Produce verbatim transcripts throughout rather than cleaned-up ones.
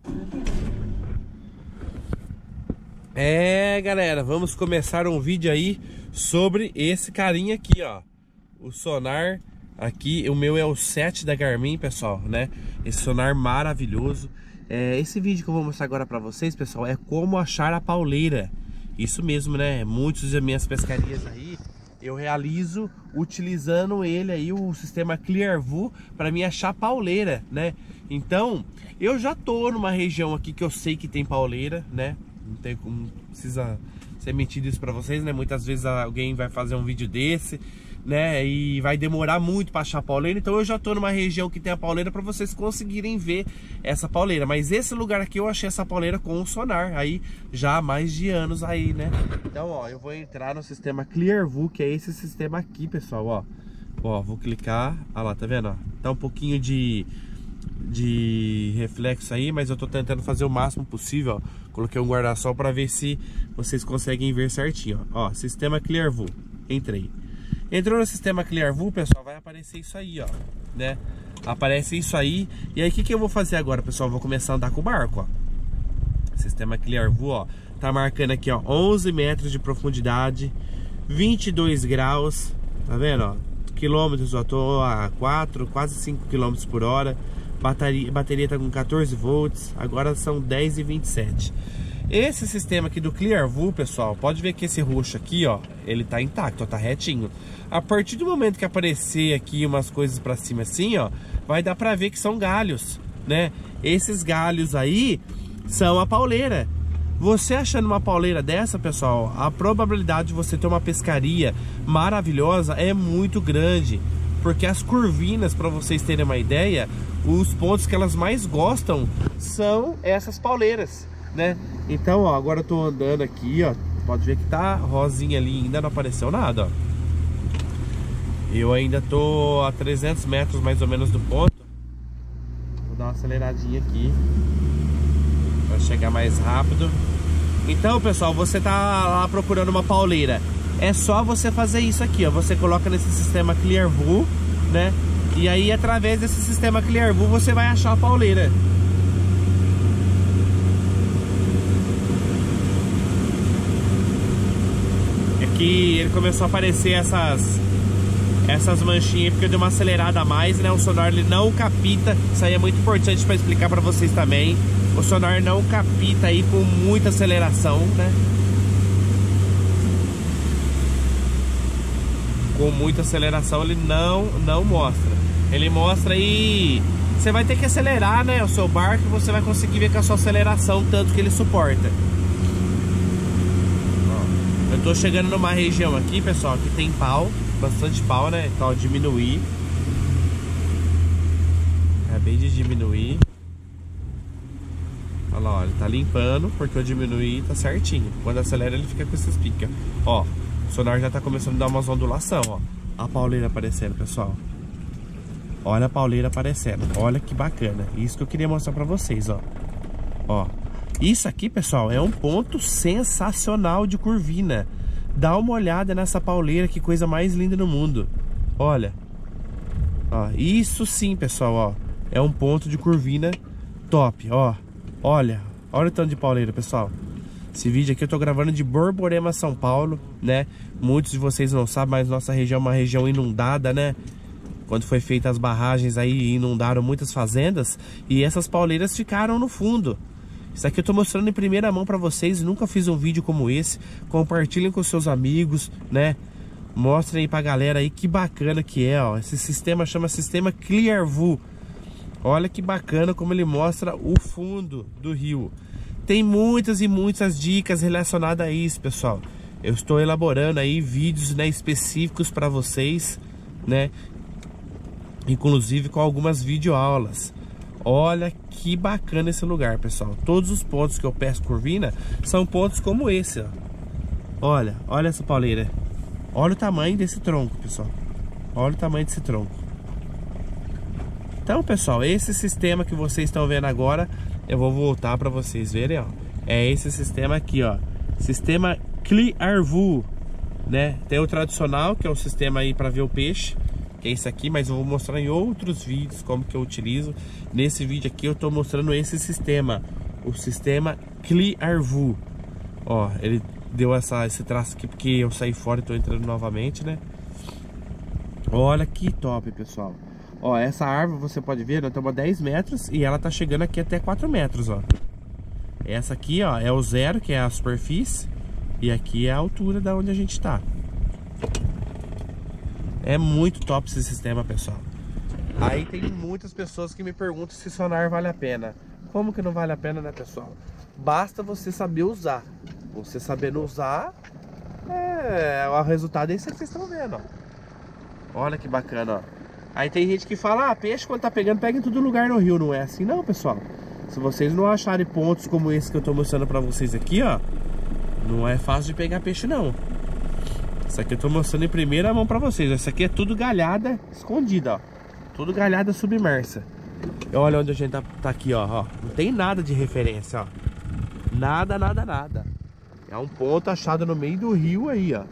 É, galera, vamos começar um vídeo aí sobre esse carinha aqui, ó. O sonar aqui, o meu é o sete da Garmin, pessoal, né? Esse sonar maravilhoso. É, esse vídeo que eu vou mostrar agora pra vocês, pessoal, é como achar a pauleira. Isso mesmo, né? Muitas das minhas pescarias aí eu realizo utilizando ele aí, o sistema Clearview, para mim achar pauleira, né? Então, eu já tô numa região aqui que eu sei que tem pauleira, né? Não tem como, precisa ser mentido isso pra vocês, né? Muitas vezes alguém vai fazer um vídeo desse, né? E vai demorar muito pra achar a pauleira. Então eu já tô numa região que tem a pauleira pra vocês conseguirem ver essa pauleira. Mas esse lugar aqui eu achei essa pauleira com o sonar aí já há mais de anos aí, né? Então, ó, eu vou entrar no sistema Clearview, que é esse sistema aqui, pessoal, ó. Ó, vou clicar, olha lá, tá vendo, ó? Tá um pouquinho de... de reflexo aí, mas eu tô tentando fazer o máximo possível, ó. Coloquei um guarda-sol para ver se vocês conseguem ver certinho, ó. Ó, sistema Clearview, entrei. Entrou no sistema Clearview, pessoal, vai aparecer isso aí, ó, né? Aparece isso aí. E aí, o que que eu vou fazer agora, pessoal? Vou começar a andar com o barco, ó. Sistema Clearview, ó, tá marcando aqui, ó, onze metros de profundidade, vinte e dois graus, tá vendo, ó? Quilômetros, ó, tô a quatro, quase cinco quilômetros por hora. Bateria, bateria tá com quatorze volts, agora são dez e vinte e sete. Esse sistema aqui do Clearview, pessoal, pode ver que esse roxo aqui, ó, ele tá intacto, ó, tá retinho. A partir do momento que aparecer aqui umas coisas pra cima assim, ó, vai dar pra ver que são galhos, né? Esses galhos aí são a pauleira. Você achando uma pauleira dessa, pessoal, a probabilidade de você ter uma pescaria maravilhosa é muito grande. Porque as curvinas, para vocês terem uma ideia, os pontos que elas mais gostam são essas pauleiras, né? Então, ó, agora eu tô andando aqui, ó. Pode ver que tá rosinha ali, ainda não apareceu nada, ó. Eu ainda tô a trezentos metros mais ou menos do ponto. Vou dar uma aceleradinha aqui para chegar mais rápido. Então, pessoal, você tá lá procurando uma pauleira, é só você fazer isso aqui, ó. Você coloca nesse sistema Clearview, né? E aí, através desse sistema Clearview, você vai achar a pauleira. Aqui ele começou a aparecer essas essas manchinhas porque eu dei uma acelerada a mais, né? O sonar ele não capta. Isso aí é muito importante para explicar para vocês também. O sonar não capta aí com muita aceleração, né? Com muita aceleração ele não, não mostra. Ele mostra aí, você vai ter que acelerar, né, o seu barco, e você vai conseguir ver com a sua aceleração tanto que ele suporta. Ó, eu tô chegando numa região aqui, pessoal, que tem pau, bastante pau, né? Então, diminuir. Acabei de diminuir. Olha lá, ó, ele tá limpando, porque eu diminuí, tá certinho. Quando acelera ele fica com esses pica. Ó, o sonar já tá começando a dar umas ondulações, ó. A pauleira aparecendo, pessoal. Olha a pauleira aparecendo. Olha que bacana. Isso que eu queria mostrar pra vocês, ó. Ó. Isso aqui, pessoal, é um ponto sensacional de curvina. Dá uma olhada nessa pauleira, que coisa mais linda no mundo. Olha. Ó, isso sim, pessoal, ó. É um ponto de curvina top, ó. Olha. Olha o tanto de pauleira, pessoal. Esse vídeo aqui eu tô gravando de Borborema, São Paulo, né? Muitos de vocês não sabem, mas nossa região é uma região inundada, né? Quando foi feitas as barragens aí, inundaram muitas fazendas e essas pauleiras ficaram no fundo. Isso aqui eu tô mostrando em primeira mão pra vocês. Nunca fiz um vídeo como esse. Compartilhem com seus amigos, né? Mostrem aí pra galera aí que bacana que é, ó. Esse sistema chama sistema Clearview. Olha que bacana como ele mostra o fundo do rio. Tem muitas e muitas dicas relacionadas a isso, pessoal. Eu estou elaborando aí vídeos, né, específicos para vocês, né? Inclusive com algumas videoaulas. Olha que bacana esse lugar, pessoal. Todos os pontos que eu peço curvina são pontos como esse, ó. Olha, olha essa pauleira. Olha o tamanho desse tronco, pessoal. Olha o tamanho desse tronco. Então, pessoal, esse sistema que vocês estão vendo agora, eu vou voltar para vocês verem, ó. É esse sistema aqui, ó. Sistema Clearview, né? Tem o tradicional, que é o sistema aí para ver o peixe, que é esse aqui, mas eu vou mostrar em outros vídeos como que eu utilizo. Nesse vídeo aqui eu tô mostrando esse sistema, o sistema Clearview. Ó, ele deu essa, esse traço aqui porque eu saí fora e tô entrando novamente, né? Olha que top, pessoal. Ó, essa árvore você pode ver, nós estamos a dez metros e ela tá chegando aqui até quatro metros, ó. Essa aqui, ó, é o zero, que é a superfície, e aqui é a altura da onde a gente tá. É muito top esse sistema, pessoal. Aí tem muitas pessoas que me perguntam se sonar vale a pena. Como que não vale a pena, né, pessoal? Basta você saber usar. Você sabendo usar, é, o resultado é isso que vocês estão vendo, ó. Olha que bacana, ó. Aí tem gente que fala, ah, peixe quando tá pegando, pega em todo lugar no rio. Não é assim não, pessoal. Se vocês não acharem pontos como esse que eu tô mostrando pra vocês aqui, ó, não é fácil de pegar peixe não. Isso aqui eu tô mostrando em primeira mão pra vocês. Isso aqui é tudo galhada escondida, ó. Tudo galhada submersa. Olha onde a gente tá, tá aqui, ó, ó. Não tem nada de referência, ó. Nada, nada, nada. É um ponto achado no meio do rio aí, ó.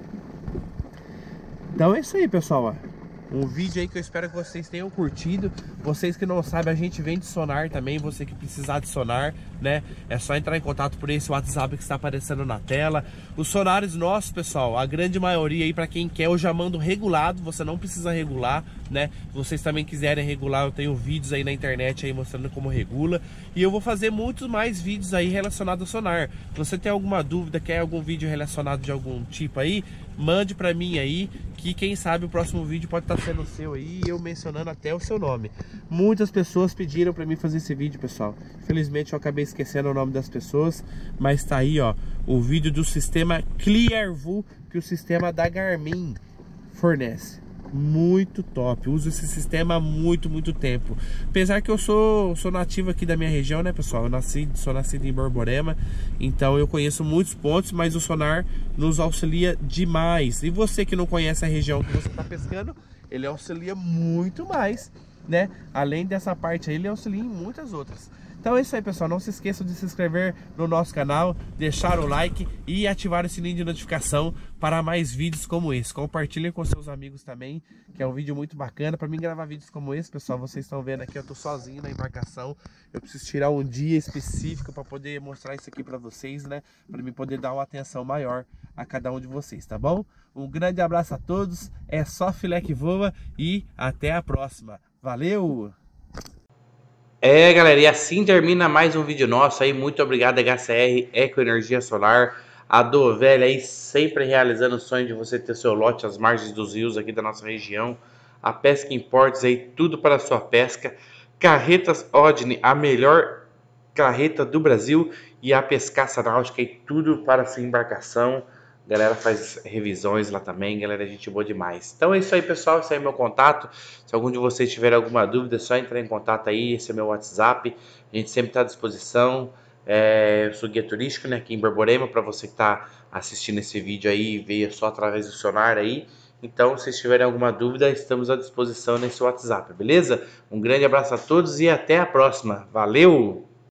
Então é isso aí, pessoal, ó. Um vídeo aí que eu espero que vocês tenham curtido. Vocês que não sabem, a gente vende sonar também. Você que precisar de sonar, né? É só entrar em contato por esse WhatsApp que está aparecendo na tela. Os sonares nossos, pessoal, a grande maioria aí, para quem quer, eu já mando regulado. Você não precisa regular, né? Se vocês também quiserem regular, eu tenho vídeos aí na internet aí mostrando como regula. E eu vou fazer muitos mais vídeos aí relacionados ao sonar. Se você tem alguma dúvida, quer algum vídeo relacionado de algum tipo aí, mande pra mim aí, que quem sabe o próximo vídeo pode estar sendo o seu aí, eu mencionando até o seu nome. Muitas pessoas pediram pra mim fazer esse vídeo, pessoal. Infelizmente eu acabei esquecendo o nome das pessoas, mas tá aí, ó, o vídeo do sistema Clearview que o sistema da Garmin fornece. Muito top, uso esse sistema há muito, muito tempo. Apesar que eu sou, sou nativo aqui da minha região, né, pessoal? Eu nasci, sou nascido em Borborema, então eu conheço muitos pontos, mas o sonar nos auxilia demais. E você que não conhece a região que você está pescando, ele auxilia muito mais, né? Além dessa parte aí, ele auxilia em muitas outras. Então é isso aí, pessoal, não se esqueçam de se inscrever no nosso canal, deixar o like e ativar o sininho de notificação para mais vídeos como esse. Compartilhem com seus amigos também, que é um vídeo muito bacana. Para mim gravar vídeos como esse, pessoal, vocês estão vendo aqui, eu tô sozinho na embarcação. Eu preciso tirar um dia específico para poder mostrar isso aqui para vocês, né? Para mim poder dar uma atenção maior a cada um de vocês, tá bom? Um grande abraço a todos, é só filé que voa e até a próxima. Valeu! É, galera, e assim termina mais um vídeo nosso aí. Muito obrigado, H C R Ecoenergia Solar, a Dovelha aí, sempre realizando o sonho de você ter seu lote às margens dos rios aqui da nossa região. A Pesca Imports aí, tudo para a sua pesca. Carretas Odni, a melhor carreta do Brasil. E a Pescaça Náutica aí, tudo para a sua embarcação. A galera faz revisões lá também, galera, gente boa demais. Então é isso aí, pessoal, esse aí é meu contato. Se algum de vocês tiver alguma dúvida, é só entrar em contato aí, esse é meu WhatsApp. A gente sempre está à disposição. É, eu sou guia turístico, né, aqui em Borborema, para você que está assistindo esse vídeo aí, veio só através do sonar aí. Então, se tiverem alguma dúvida, estamos à disposição nesse WhatsApp, beleza? Um grande abraço a todos e até a próxima. Valeu!